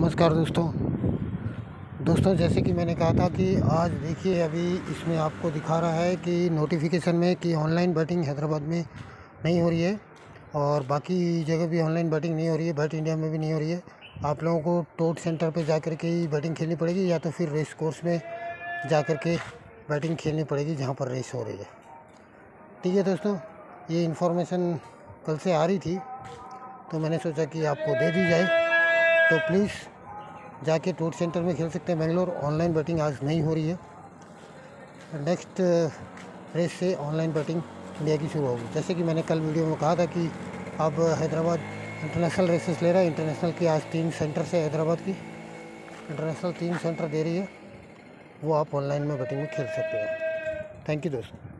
नमस्कार दोस्तों, जैसे कि मैंने कहा था कि आज देखिए अभी इसमें आपको दिखा रहा है कि नोटिफिकेशन में कि ऑनलाइन बैटिंग हैदराबाद में नहीं हो रही है और बाकी जगह भी ऑनलाइन बैटिंग नहीं हो रही है, बैट इंडिया में भी नहीं हो रही है। आप लोगों को टोट सेंटर पे जा कर के ही बैटिंग खेलनी पड़ेगी या तो फिर रेस कोर्स में जा कर के बैटिंग खेलनी पड़ेगी जहाँ पर रेस हो रही है। ठीक है दोस्तों, ये इन्फॉर्मेशन कल से आ रही थी तो मैंने सोचा कि आपको दे दी जाए। तो प्लीज़ जाके टूर सेंटर में खेल सकते हैं बेंगलोर। ऑनलाइन बैटिंग आज नहीं हो रही है। नेक्स्ट रेस से ऑनलाइन बैटिंग इंडिया की शुरू होगी। जैसे कि मैंने कल वीडियो में कहा था कि अब हैदराबाद इंटरनेशनल रेसेस ले रहा है। इंटरनेशनल की आज 3 सेंटर से हैदराबाद की इंटरनेशनल 3 सेंटर दे रही है, वो आप ऑनलाइन में बैटिंग में खेल सकते हैं। थैंक यू दोस्तों।